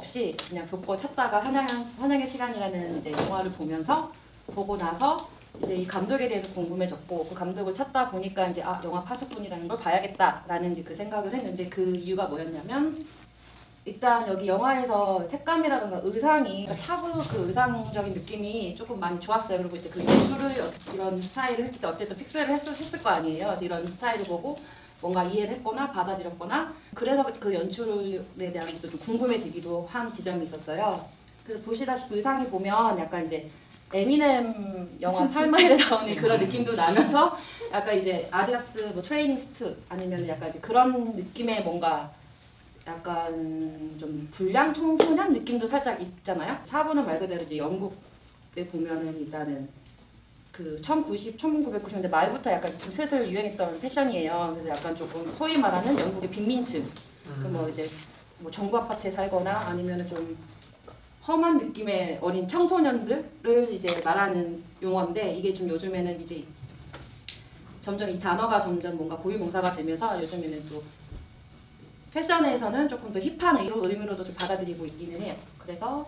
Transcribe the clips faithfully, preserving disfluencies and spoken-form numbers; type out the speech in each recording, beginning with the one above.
없이 그냥 벽보 찾다가 한양, 한양의 시간이라는 이제 영화를 보면서 보고 나서 이제 이 감독에 대해서 궁금해졌고 그 감독을 찾다 보니까 이제 아 영화 파수꾼이라는 걸 봐야겠다라는 이제 그 생각을 했는데 그 이유가 뭐였냐면 일단 여기 영화에서 색감이라든가 의상이 그러니까 차브 그 의상적인 느낌이 조금 많이 좋았어요. 그리고 이제 그 연출을 이런 스타일을 했을 때 어쨌든 픽스를 했, 했을 거 아니에요. 그래서 이런 스타일을 보고 뭔가 이해를 했거나 받아들였거나 그래서 그 연출에 대한 것도 좀 궁금해지기도 한 지점이 있었어요. 그래서 보시다시피 의상이 보면 약간 이제 에미넴 영화 팔 마일에 나오는 그런 느낌도 나면서 약간 이제 아디다스 뭐 트레이닝 수트 아니면 약간 이제 그런 느낌의 뭔가 약간 좀 불량 청소년 느낌도 살짝 있잖아요. 차분은 말 그대로 이제 영국에 보면은 일단은 그 천구십, 천구백구십 년대 말부터 약간 좀 슬슬 유행했던 패션이에요. 그래서 약간 조금 소위 말하는 영국의 빈민층, 음. 그 뭐 이제 뭐 정부 아파트에 살거나 아니면은 좀 험한 느낌의 어린 청소년들을 이제 말하는 용어인데 이게 좀 요즘에는 이제 점점 이 단어가 점점 뭔가 고유명사가 되면서 요즘에는 또 패션에서는 조금 더 힙한 의미로도 좀 받아들이고 있기는 해요. 그래서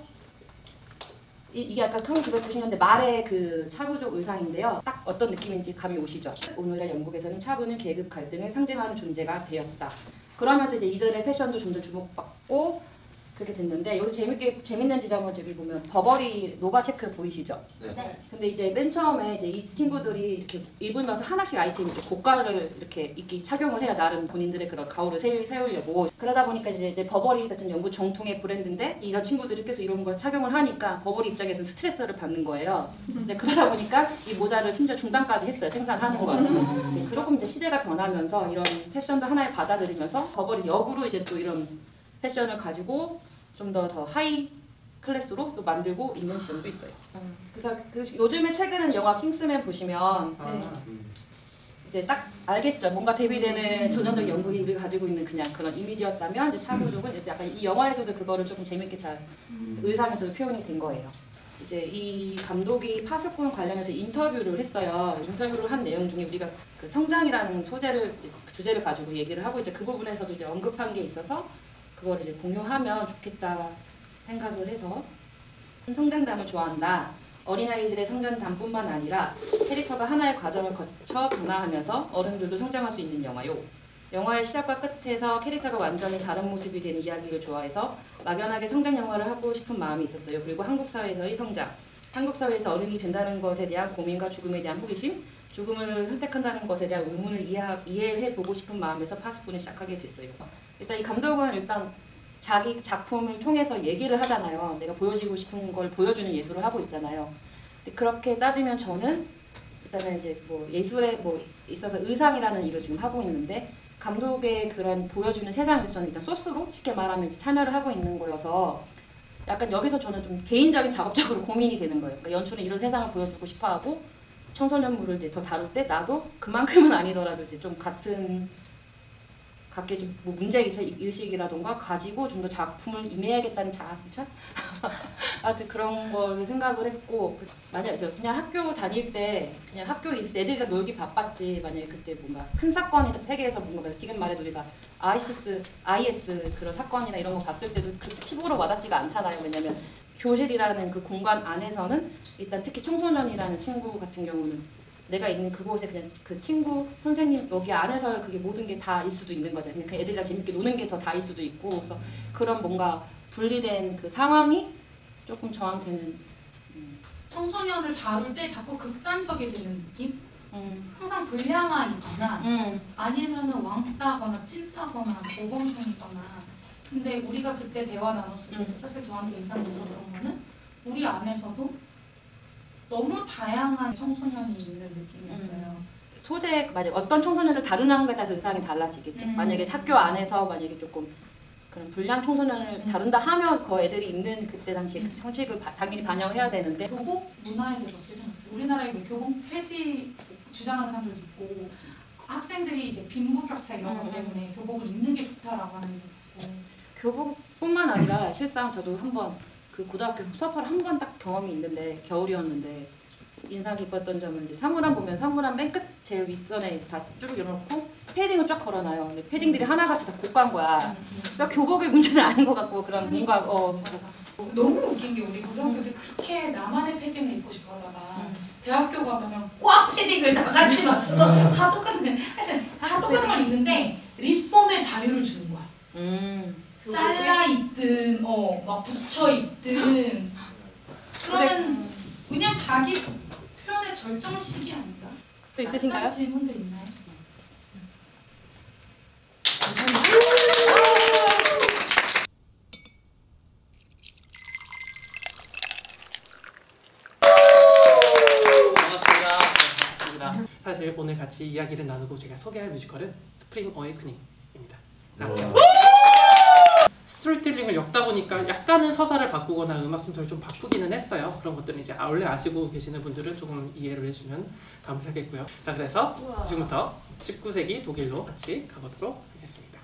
이, 이게 약간 천구백구십 년대 말의 그 차부족 의상인데요. 딱 어떤 느낌인지 감이 오시죠? 오늘날 영국에서는 차부는 계급 갈등을 상징하는 존재가 되었다. 그러면서 이제 이들의 패션도 점점 주목받고 그렇게 됐는데 여기서 재밌게 재밌는 지점은 여기 보면 버버리 노바 체크 보이시죠? 네. 근데 이제 맨 처음에 이제 이 친구들이 이렇게 입으면서 하나씩 아이템 이렇게 고가를 이렇게 입기 착용을 해야 나름 본인들의 그런 가오를 세우, 세우려고 그러다 보니까 이제, 이제 버버리 같은 영국 정통의 브랜드인데 이런 친구들이 계속 이런 걸 착용을 하니까 버버리 입장에서는 스트레스를 받는 거예요. 근데 그러다 보니까 이 모자를 심지어 중단까지 했어요. 생산하는 걸. 이제 조금 이제 시대가 변하면서 이런 패션도 하나에 받아들이면서 버버리 역으로 이제 또 이런 패션을 가지고 좀 더 더 하이 클래스로 또 만들고 있는 지점도 있어요. 음. 그래서 그 요즘에 최근에 영화 킹스맨 보시면 아, 네. 음. 이제 딱 알겠죠. 뭔가 대비되는 전형적 영국이 우리가 가지고 있는 그냥 그런 이미지였다면 이제 차부족은 이제 약간 이 영화에서도 그거를 조금 재밌게 잘 음. 의상에서도 표현이 된 거예요. 이제 이 감독이 파수꾼 관련해서 인터뷰를 했어요. 인터뷰를 한 내용 중에 우리가 그 성장이라는 소재를 주제를 가지고 얘기를 하고 이제 그 부분에서도 이제 언급한 게 있어서. 그걸 이제 공유하면 좋겠다 생각을 해서 성장담을 좋아한다. 어린아이들의 성장담뿐만 아니라 캐릭터가 하나의 과정을 거쳐 변화하면서 어른들도 성장할 수 있는 영화요. 영화의 시작과 끝에서 캐릭터가 완전히 다른 모습이 되는 이야기를 좋아해서 막연하게 성장 영화를 하고 싶은 마음이 있었어요. 그리고 한국 사회에서의 성장, 한국 사회에서 어른이 된다는 것에 대한 고민과 죽음에 대한 호기심, 죽음을 선택한다는 것에 대한 의문을 이해하, 이해해보고 싶은 마음에서 파수꾼을 시작하게 됐어요. 일단 이 감독은 일단 자기 작품을 통해서 얘기를 하잖아요. 내가 보여주고 싶은 걸 보여주는 예술을 하고 있잖아요. 근데 그렇게 따지면 저는 일단은 이제 뭐 예술에 뭐 있어서 의상이라는 일을 지금 하고 있는데 감독의 그런 보여주는 세상에서 저는 일단 소스로 쉽게 말하면 참여를 하고 있는 거여서 약간 여기서 저는 좀 개인적인 작업적으로 고민이 되는 거예요. 그러니까 연출은 이런 세상을 보여주고 싶어하고 청소년물을 이제 더 다룰 때 나도 그만큼은 아니더라도 이제 좀 같은 각기 좀 뭐 문제의식이라던가 가지고 좀 더 작품을 임해야겠다는 자아성찰? 아무튼 그런 걸 생각을 했고 만약에 그냥 학교 다닐 때 그냥 학교 애들이랑 놀기 바빴지 만약에 그때 뭔가 큰 사건이 세계에서 뭔가 지금 말해도 우리가 아이시스, 아이에스 그런 사건이나 이런 거 봤을 때도 그렇게 피부로 와닿지가 않잖아요. 왜냐면 교실이라는 그 공간 안에서는 일단 특히 청소년이라는 친구 같은 경우는 내가 있는 그곳에 그냥 그 친구, 선생님 여기 안에서 그게 모든 게 다일 수도 있는 거죠. 그냥 그 애들이랑 재밌게 노는 게 더 다일 수도 있고 그래서 그런 뭔가 분리된 그 상황이 조금 저한테는 음. 청소년을 다룰 때 자꾸 극단적이 되는 느낌? 음. 항상 불량아이거나 음. 아니면은 왕따거나 찐따거나 모범생이거나 근데 우리가 그때 대화 나눴을 때 음. 사실 저한테 인상 깊었던 거는 우리 안에서도 너무 다양한 청소년이 있는 느낌이었어요. 음. 소재, 만약 어떤 청소년을 다루는 것에 따라서 의상이 달라지겠죠. 음. 만약에 학교 안에서 만약에 조금 그런 불량 청소년을 음. 다룬다 하면 그 애들이 있는 그때 당시에 음. 형식을 바, 당연히 반영해야 되는데 교복 문화에 대해서 어떻게 생각해요? 우리나라에 왜 교복 폐지 주장하는 사람들도 있고 학생들이 이제 빈부격차 이런 것 때문에 음. 교복을 입는 게 좋다라고 하는 게 있고 교복뿐만 아니라 실상 저도 한번 그 고등학교 수업을 한 번 딱 경험이 있는데 겨울이었는데 인상 깊었던 점은 이제 사물함 보면 사물함 맨 끝 제일 윗선에 다 쭉 열어놓고 패딩을 쫙 걸어놔요. 근데 패딩들이 하나같이 다 고가인 거야. 그러니까 교복의 문제는 아닌 것 같고 그런 뭔가 어 너무 웃긴 게 우리 고등학교 때 그렇게 나만의 패딩을 입고 싶어 하다가 음. 대학교 가면 꽉 패딩을 다 같이 맞춰서 다 똑같은 하여튼 다 똑같은 걸 입는데 리폼의 자유를 주는 거야. 음. 잘라 입든 어 막 붙여 입든 그러면 그냥 자기 표현의 절정 시기 아닌가? 또 있으신가요? 다른 질문들 있나요? 반갑습니다. 반갑습니다. 사실 오늘 같이 이야기를 나누고 제가 소개할 뮤지컬은 스프링 어웨이크닝입니다. 같이 스토리텔링을 엮다 보니까 약간은 서사를 바꾸거나 음악 순서를 좀 바꾸기는 했어요. 그런 것들은 이제 원래 아시고 계시는 분들은 조금 이해를 해주면 감사하겠고요. 자, 그래서 우와. 지금부터 십구 세기 독일로 같이 가보도록 하겠습니다.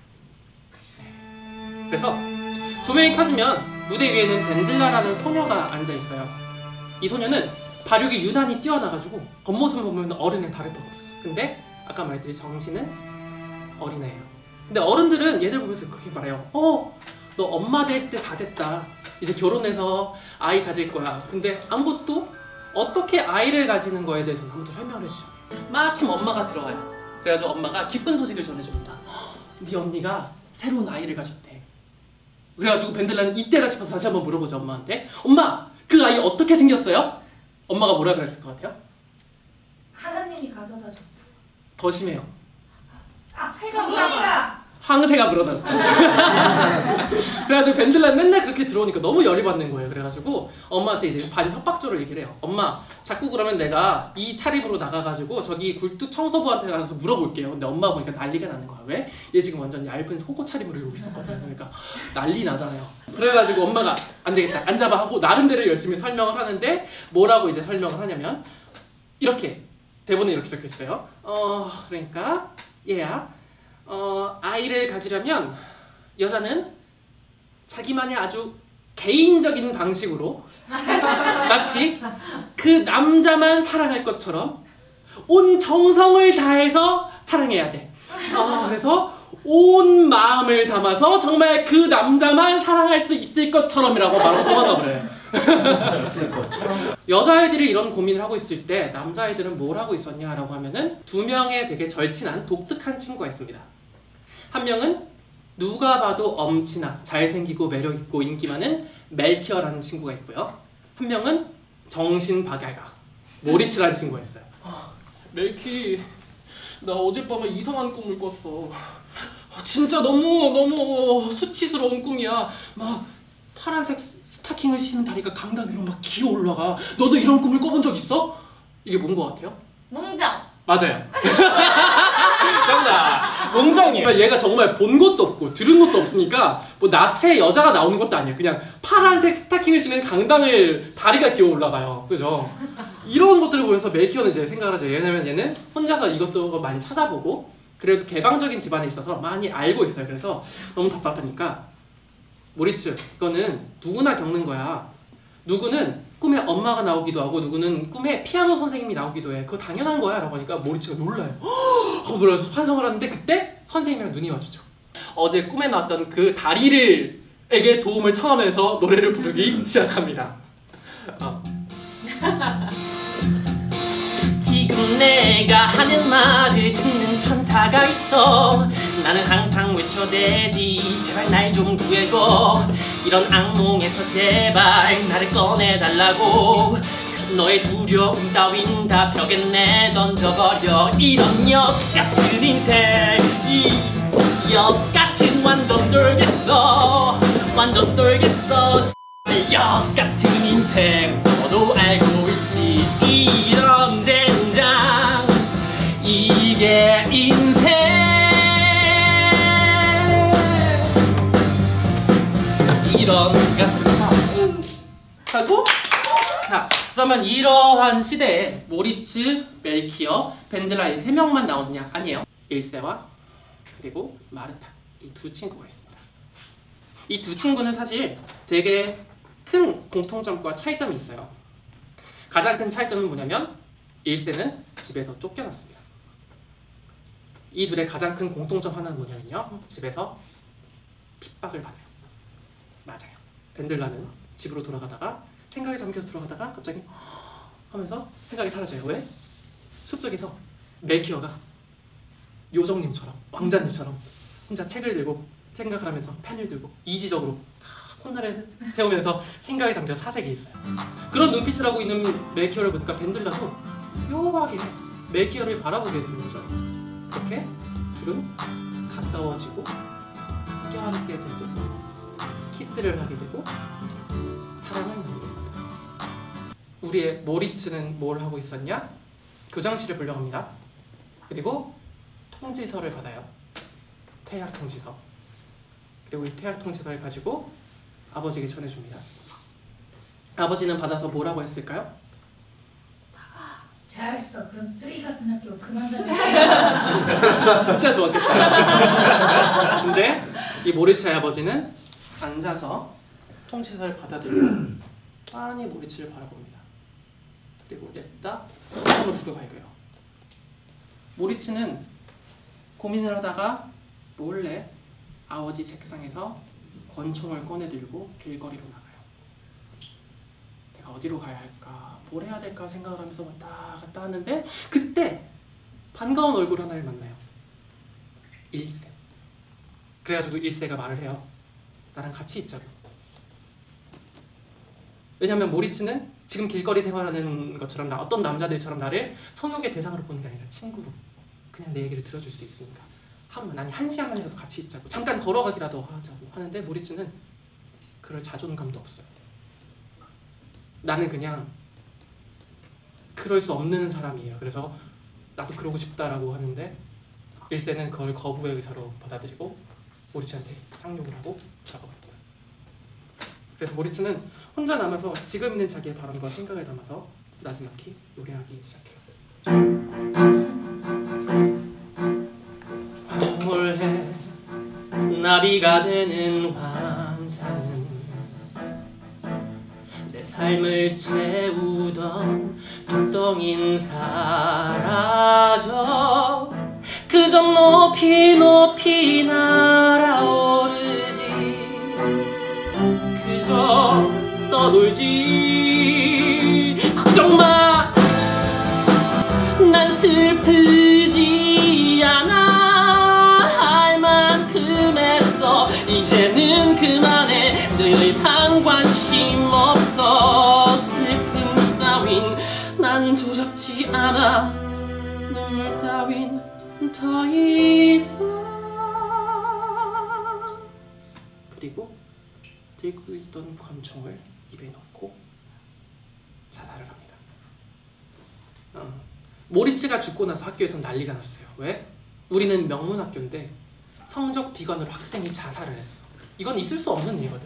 네. 그래서 조명이 켜지면 무대 위에는 벤들라라는 소녀가 앉아 있어요. 이 소녀는 발육이 유난히 뛰어나가지고 겉모습을 보면 어른의 다를 바가 없어. 근데 아까 말했듯이 정신은 어린애예요. 근데 어른들은 얘들 보면서 그렇게 말해요. 어, 너 엄마 될 때 다 됐다. 이제 결혼해서 아이 가질 거야. 근데 아무것도 어떻게 아이를 가지는 거에 대해서는 아무도 설명을 해주죠. 마침 엄마가 들어와요. 그래가지고 엄마가 기쁜 소식을 전해줍니다. 네 언니가 새로운 아이를 가졌대. 그래가지고 벤들라는 이때라 싶어서 다시 한번 물어보죠, 엄마한테. 엄마, 그 아이 어떻게 생겼어요? 엄마가 뭐라 그랬을 것 같아요? 하나님이 가져다 줬어. 더 심해요. 아, 생각보다 황새가 물어다줬다. 그래가지고 벤들라는 맨날 그렇게 들어오니까 너무 열이 받는 거예요. 그래가지고 엄마한테 이제 반 협박조로 얘기를 해요. 엄마, 자꾸 그러면 내가 이 차림으로 나가가지고 저기 굴뚝 청소부한테 가서 물어볼게요. 근데 엄마 보니까 난리가 나는 거야. 왜? 얘 지금 완전 얇은 속옷 차림으로 이러고 있었거든. 그러니까 난리 나잖아요. 그래가지고 엄마가 안 되겠다, 앉아봐 하고 나름대로 열심히 설명을 하는데 뭐라고 이제 설명을 하냐면 이렇게 대본에 이렇게 적혀있어요. 어, 그러니까 얘야, 어, 아이를 가지려면 여자는 자기만의 아주 개인적인 방식으로 마치 그 남자만 사랑할 것처럼 온 정성을 다해서 사랑해야 돼. 어, 그래서 온 마음을 담아서 정말 그 남자만 사랑할 수 있을 것처럼이라고 말하고 도망가 버려요. 있을 것처럼. 여자아이들이 이런 고민을 하고 있을 때 남자아이들은 뭘 하고 있었냐라고 하면은 두 명의 되게 절친한 독특한 친구가 있습니다. 한 명은 누가 봐도 엄친아, 잘생기고 매력있고 인기 많은 멜키어라는 친구가 있고요. 한 명은 정신박약아, 모리츠라는 친구가 있어요. 멜키, 나 어젯밤에 이상한 꿈을 꿨어. 진짜 너무 너무 수치스러운 꿈이야. 막 파란색 스타킹을 신은 다리가 강당 위로 막 기어 올라가. 너도 이런 꿈을 꿔본 적 있어? 이게 뭔 것 같아요? 농장. 맞아요. 정답. 농장이에요. 얘가 정말 본 것도 없고 들은 것도 없으니까 뭐 나체 여자가 나오는 것도 아니에요. 그냥 파란색 스타킹을 신은 강당을 다리가 기어 올라가요. 그죠? 이런 것들을 보면서 멜키어는 이제 생각을 하죠. 왜냐면 얘는 혼자서 이것도 많이 찾아보고 그래도 개방적인 집안에 있어서 많이 알고 있어요. 그래서 너무 답답하니까 모리츠, 이거는 누구나 겪는 거야. 누구는 꿈에 엄마가 나오기도 하고 누구는 꿈에 피아노 선생님이 나오기도 해. 그거 당연한 거야 라고 하니까 모리츠가 놀라요. 어, 그래서 환성을 하는데 그때 선생님이랑 눈이 마주쳐. 어제 꿈에 나왔던 그 다리를 에게 도움을 청하면서 노래를 부르기 시작합니다. 어. 지금 내가 하는 말을 듣는 천사가 있어. 나는 항상 외쳐대지 제발 날 좀 구해줘. 이런 악몽에서 제발 나를 꺼내달라고. 너의 두려움 따윈 다 벽에 내던져버려. 이런 역같은 인생, 이 역같은 완전 돌겠어. 완전 돌겠어. 역같은 인생 너도 알고 있지. 이런 젠장 이게 인생. 이런 같은 마음 하고. 자, 그러면 이러한 시대에 모리츠, 멜키어, 벤들라 이 세 명만 나오느냐? 아니에요. 일세와 그리고 마르타, 이 두 친구가 있습니다. 이 두 친구는 사실 되게 큰 공통점과 차이점이 있어요. 가장 큰 차이점은 뭐냐면 일세는 집에서 쫓겨났습니다. 이 둘의 가장 큰 공통점 하나는 뭐냐면요. 집에서 핍박을 받아요. 맞아요. 벤들라는 집으로 돌아가다가 생각에 잠겨서 들어가다가 갑자기 하면서 생각이 사라져요. 왜? 숲속에서 멜키어가 요정님처럼 왕자님처럼 혼자 책을 들고 생각을 하면서 펜을 들고 이지적으로 콧날을 세우면서 생각에 잠겨 사색에 있어요. 그런 눈빛을 하고 있는 멜키어를 보니까 벤들라도 묘하게 멜키어를 바라보게 되는 거죠. 그렇게 둘은 가까워지고 껴안게 되고 키스를 하게 되고 사랑을 나누게 됩니다. 우리의 모리츠는 뭘 하고 있었냐? 교장실을 불러갑니다. 그리고 통지서를 받아요. 퇴학 통지서. 그리고 이 퇴학 통지서를 가지고 아버지에게 전해줍니다. 아버지는 받아서 뭐라고 했을까요? 잘했어. 그런 쓰레기 같은 학교 그만 다녀. 진짜 좋았겠다. 근데 이 모리츠의 아버지는 앉아서 통지서를 받아들이고 빤히 모리츠를 바라봅니다. 그리고 냅다 손으로 죽여 발겨요. 모리츠는 고민을 하다가 몰래 아버지 책상에서 권총을 꺼내들고 길거리로 나가요. 내가 어디로 가야 할까? 뭘 해야 될까 생각을 하면서 왔다 갔다 하는데 그때 반가운 얼굴 하나를 만나요. 일세. 그래가지고 일세가 말을 해요. 나랑 같이 있자고. 왜냐면 모리츠는 지금 길거리 생활하는 것처럼 나 어떤 남자들처럼 나를 성욕의 대상으로 보는 게 아니라 친구로 그냥 내 얘기를 들어줄 수 있으니까 하루만 아니 한 시간만이라도 같이 있자고 잠깐 걸어가기라도 하자고 하는데 모리츠는 그럴 자존감도 없어요. 나는 그냥 그럴 수 없는 사람이에요. 그래서 나도 그러고 싶다라고 하는데 일세는 그걸 거부의 의사로 받아들이고 모리츠한테 쌍욕을 하고 나가버립니다. 그래서 모리츠는 혼자 남아서 지금 있는 자기의 바람과 생각을 담아서 나지막히 노래하기 시작해요. 황홀해 나비가 되는 환상은 내 삶을 채우던 뚝덩인 사라져 그저 높이 높이 날아오르지 그저 떠돌지 걱정마 난 슬프지 않아 할 만큼 했어 이제는 그만해 늘 이상 관심 없어 슬픔 따윈 난 두렵지 않아 눈물 따윈 더 이상 그리고 들고 있던 권총을 입에 넣고 자살을 합니다. 어. 모리츠가 죽고 나서 학교에서 난리가 났어요. 왜? 우리는 명문학교인데 성적 비관으로 학생이 자살을 했어. 이건 있을 수 없는 일이거든.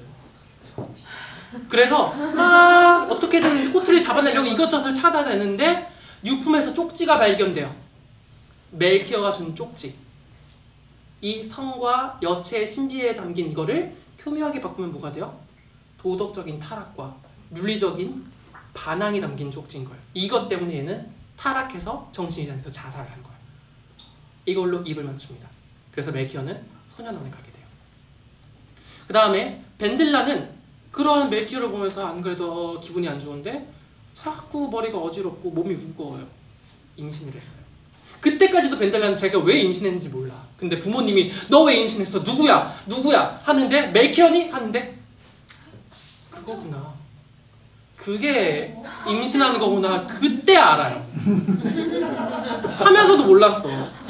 그래서 막 어떻게든 꼬투리를 잡아내려고 이것저것 찾아내는데 유품에서 쪽지가 발견돼요. 멜키어가 준 쪽지. 이 성과 여체의 신비에 담긴 이거를 교묘하게 바꾸면 뭐가 돼요? 도덕적인 타락과 윤리적인 반항이 담긴 쪽지인 거예요. 이것 때문에 얘는 타락해서 정신이 이상해서 자살을 한 거예요. 이걸로 입을 맞춥니다. 그래서 멜키어는 소년원에 가게 돼요. 그 다음에 벤들라는 그러한 멜키어를 보면서 안 그래도 기분이 안 좋은데 자꾸 머리가 어지럽고 몸이 무거워요. 임신을 했어요. 그때까지도 벤델라는 자기가 왜 임신했는지 몰라. 근데 부모님이 너 왜 임신했어? 누구야? 누구야? 하는데 멜키어니? 하는데 그거구나. 그게 임신하는 거구나. 그때 알아요. 하면서도 몰랐어.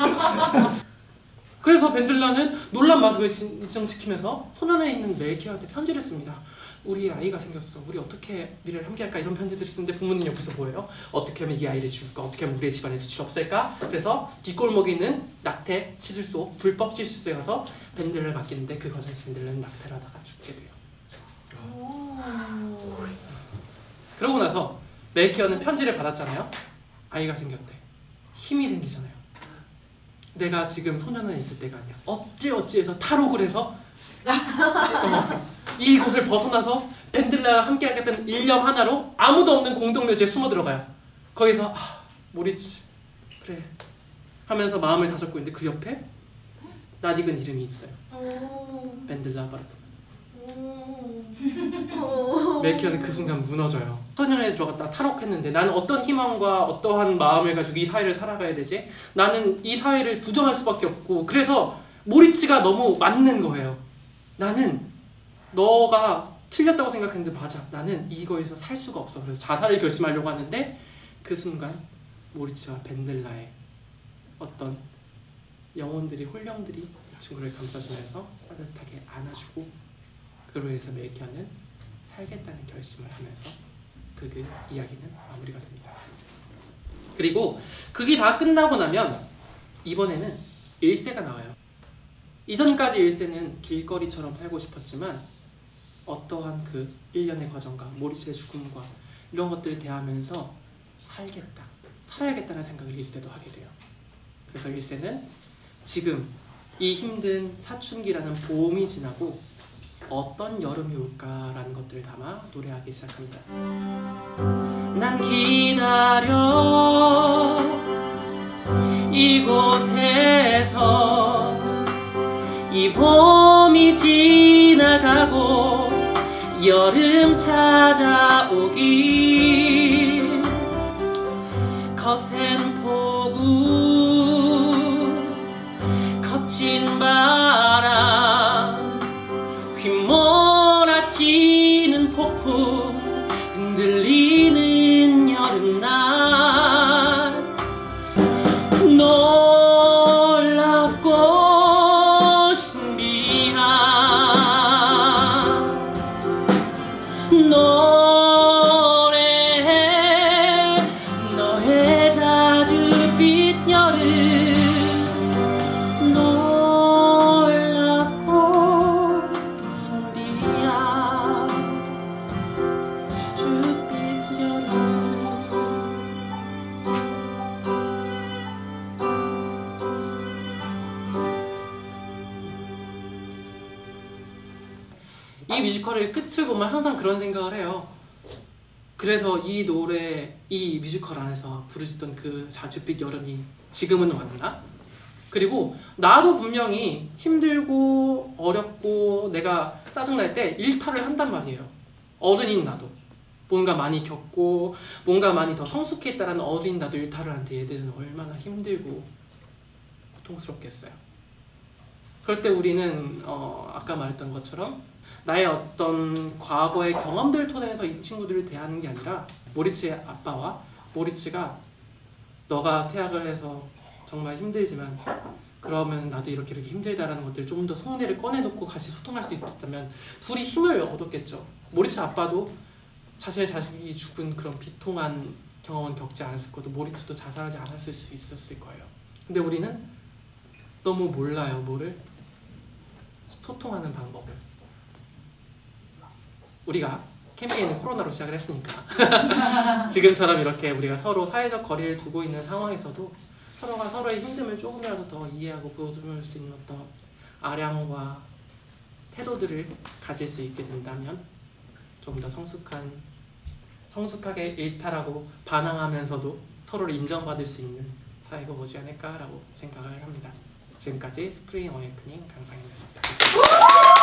그래서 벤델라는 놀란 마음을 진정시키면서 소년에 있는 멜키어한테 편지를 씁니다. 우리 아이가 생겼어. 우리 어떻게 미래를 함께할까? 이런 편지들을 쓰는데 부모님 옆에서 뭐예요? 어떻게 하면 이 아이를 지울까? 어떻게 하면 우리의 집안에 수치를 없앨까? 그래서 뒷골목에 있는 낙태 시술소, 불법 시술소에 가서 벤델라를 맡기는데 그 과정에서 벤델라는 낙태를 하다가 죽게 돼요. 그러고 나서 멜키어는 편지를 받았잖아요. 아이가 생겼대. 힘이 생기잖아요. 내가 지금 소년원에 있을 때가 아니야. 어찌어찌해서 탈옥을 해서 어, 이곳을 벗어나서 밴들라와 함께 하겠다는 일념 하나로 아무도 없는 공동묘지에 숨어 들어가요. 거기서 아, 모리츠 그래 하면서 마음을 다잡고 있는데 그 옆에 낯익은 이름이 있어요. 밴들라 바르크. 멜키어는 그 순간 무너져요. 소년에 들어갔다 탈옥했는데 나는 어떤 희망과 어떠한 마음을 가지고 이 사회를 살아가야 되지? 나는 이 사회를 부정할 수밖에 없고 그래서 모리츠가 너무 맞는 거예요. 나는 너가 틀렸다고 생각했는데 맞아. 나는 이거에서 살 수가 없어. 그래서 자살을 결심하려고 하는데 그 순간 모리츠와 밴들라의 어떤 영혼들이 혼령들이 이 친구를 감싸주면서 따뜻하게 안아주고 그로 해서 멜키어는 살겠다는 결심을 하면서 그, 그 이야기는 마무리가 됩니다. 그리고 그게 다 끝나고 나면 이번에는 일세가 나와요. 이전까지 일세는 길거리처럼 살고 싶었지만 어떠한 그 일련의 과정과 모리츠의 죽음과 이런 것들을 대하면서 살겠다, 살아야겠다는 생각을 일세도 하게 돼요. 그래서 일세는 지금 이 힘든 사춘기라는 봄이 지나고 어떤 여름이 올까라는 것들을 담아 노래하기 시작합니다. 난 기다려 이곳에서 이 봄이 지나가고 여름 찾아오길 거센 폭우 거친 바람 휘몰아치는 폭풍 흔들리는 여름날 놀랍고 신비한 노래해 너의 자줏빛 여름 이 뮤지컬의 끝을 보면 항상 그런 생각을 해요. 그래서 이 노래, 이 뮤지컬 안에서 부르짖던 그 자줏빛 여름이 지금은 왔나? 그리고 나도 분명히 힘들고 어렵고 내가 짜증날 때 일탈을 한단 말이에요. 어른인 나도. 뭔가 많이 겪고 뭔가 많이 더 성숙했다라는 어른인 나도 일탈을 하는데 얘들은 얼마나 힘들고 고통스럽겠어요. 그럴 때 우리는 어, 아까 말했던 것처럼 나의 어떤 과거의 경험들을 토대해서 이 친구들을 대하는 게 아니라 모리츠의 아빠와 모리츠가 너가 퇴학을 해서 정말 힘들지만 그러면 나도 이렇게 이렇게 힘들다라는 것들을 좀 더 속내를 꺼내놓고 같이 소통할 수 있었다면 둘이 힘을 얻었겠죠. 모리츠 아빠도 자신의 자식이 죽은 그런 비통한 경험은 겪지 않았을 거고 모리츠도 자살하지 않았을 수 있었을 거예요. 근데 우리는 너무 몰라요. 뭐를? 소통하는 방법을. 우리가 캠페인은 코로나로 시작을 했으니까 지금처럼 이렇게 우리가 서로 사회적 거리를 두고 있는 상황에서도 서로가 서로의 힘듦을 조금이라도 더 이해하고 보여줄 수 있는 어떤 아량과 태도들을 가질 수 있게 된다면 좀 더 성숙한, 성숙하게 일탈하고 반항하면서도 서로를 인정받을 수 있는 사회가 오지 않을까라고 생각을 합니다. 지금까지 스프링 어웨이크닝 강상현이었습니다.